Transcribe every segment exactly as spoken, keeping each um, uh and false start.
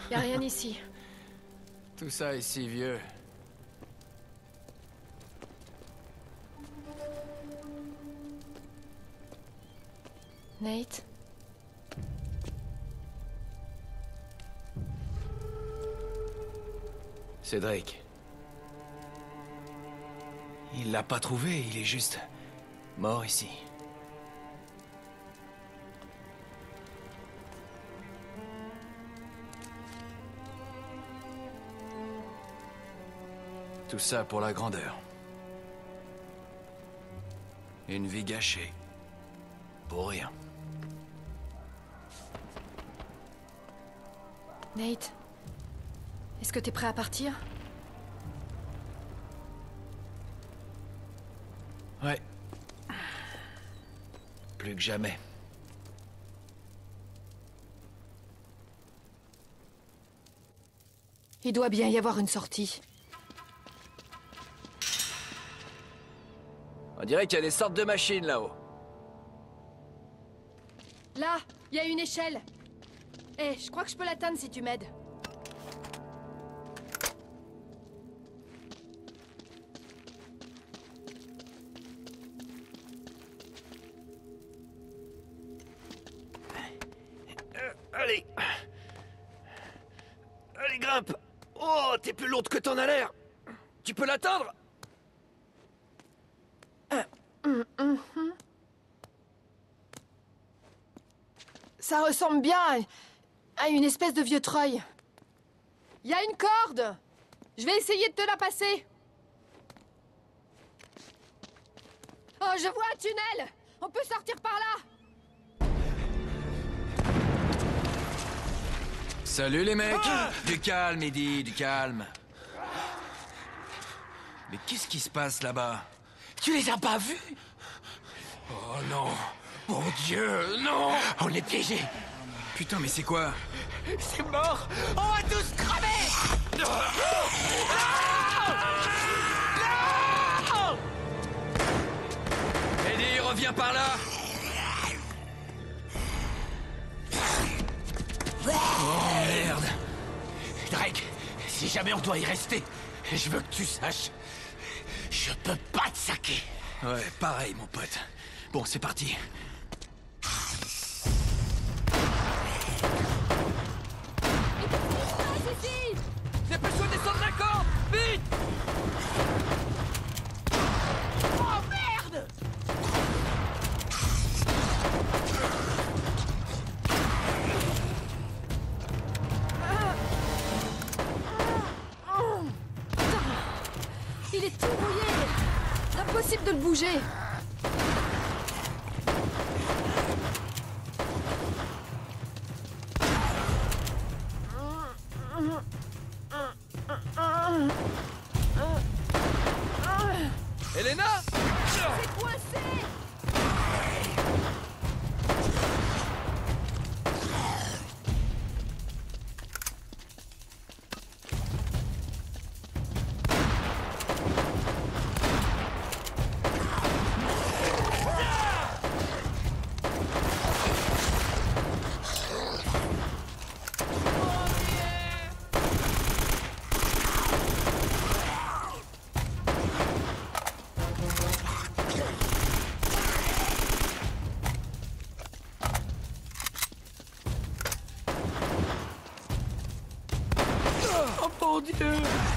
Y a rien ici. Tout ça est si vieux. Nate? Cédric. Il l'a pas trouvé, il est juste mort ici. Tout ça pour la grandeur. Une vie gâchée. Pour rien. Nate? Est-ce que t'es prêt à partir? Ouais. Plus que jamais. Il doit bien y avoir une sortie. On dirait qu'il y a des sortes de machines là-haut. Là, il y a une échelle. Eh, je crois que je peux l'atteindre si tu m'aides. Euh, allez. Allez, grimpe. Oh, t'es plus lourde que t'en as l'air. Tu peux l'atteindre? Ça ressemble bien à, à une espèce de vieux treuil. Il y a une corde. Je vais essayer de te la passer. Oh, je vois un tunnel. On peut sortir par là. Salut les mecs. Ah, du calme, Eddie, du calme. Mais qu'est-ce qui se passe là-bas? Tu les as pas vus? Oh non. Mon Dieu, non! On est piégés. Putain, mais c'est quoi? C'est mort. On va tous crever. Non, non. Eddie, reviens par là. Oh merde. Drake, si jamais on doit y rester, je veux que tu saches, je peux pas te saquer. Ouais, pareil, mon pote. Bon, c'est parti. Dépêche-toi de descendre la corde. Vite. Oh merde. Il est tout mouillé. Impossible de le bouger. Elena! C'est coincé. Oh mon Dieu!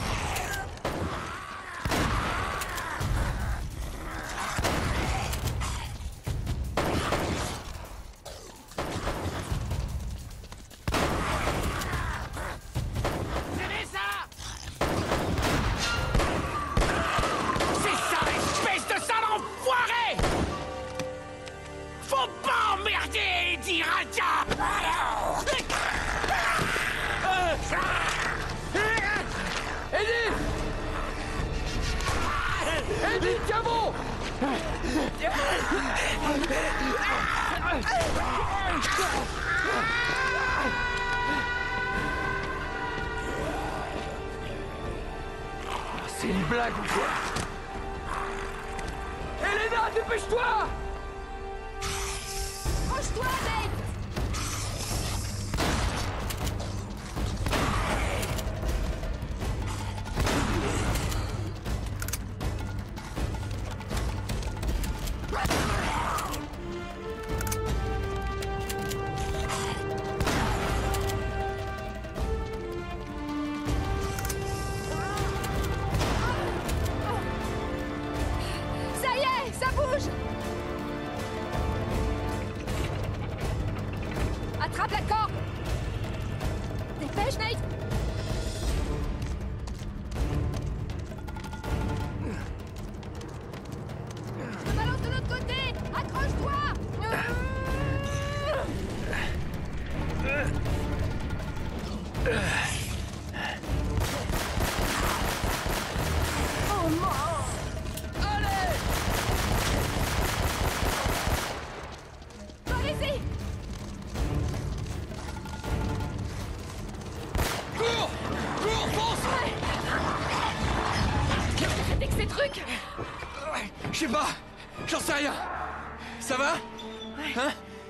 C'est une blague ou quoi? Elena, dépêche-toi! Penche-toi, Nate! Attrape la corde! Dépêche, Nate! Je me balance de l'autre côté! Accroche-toi! Oh non! Allez! Allez-y! Cours! Cours, fonce! Qu'est-ce que c'était que ces trucs? Je sais pas. J'en sais rien. Ça va? Hein?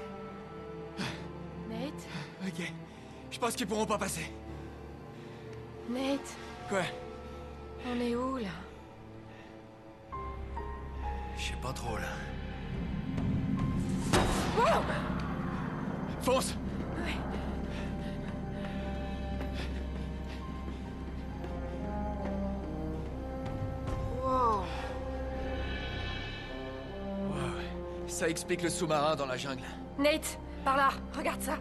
Nate? Ok. Je pense qu'ils pourront pas passer. Nate? Quoi? On est où, là? Je sais pas trop, là. Oh! Fonce! Ouais. Wow. Wow. Ça explique le sous-marin dans la jungle. Nate, par là, regarde ça.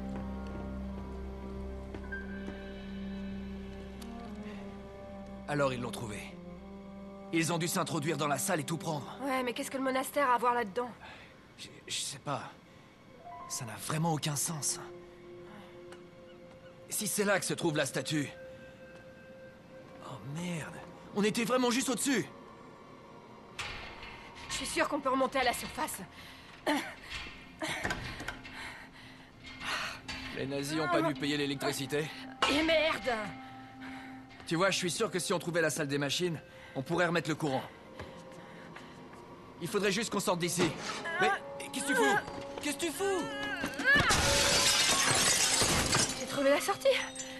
Alors ils l'ont trouvé. Ils ont dû s'introduire dans la salle et tout prendre. Ouais, mais qu'est-ce que le monastère a à voir là-dedans? Je, je sais pas. Ça n'a vraiment aucun sens. Si c'est là que se trouve la statue... Oh merde. On était vraiment juste au-dessus. Je suis sûre qu'on peut remonter à la surface. Les nazis ont pas dû payer l'électricité. Et merde! Tu vois, je suis sûr que si on trouvait la salle des machines, on pourrait remettre le courant. Il faudrait juste qu'on sorte d'ici. Mais qu'est-ce que tu fous? Qu'est-ce que tu fous? J'ai trouvé la sortie.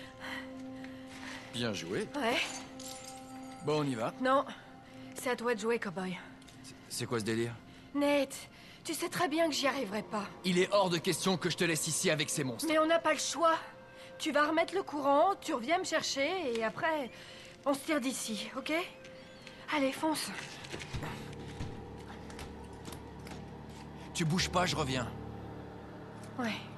Bien joué. Ouais. Bon, on y va. Non. C'est à toi de jouer, cowboy. C'est quoi ce délire? Nate, tu sais très bien que j'y arriverai pas. Il est hors de question que je te laisse ici avec ces monstres. Mais on n'a pas le choix. Tu vas remettre le courant, tu reviens me chercher, et après, on se tire d'ici, ok? Allez, fonce. Tu bouges pas, je reviens. Ouais.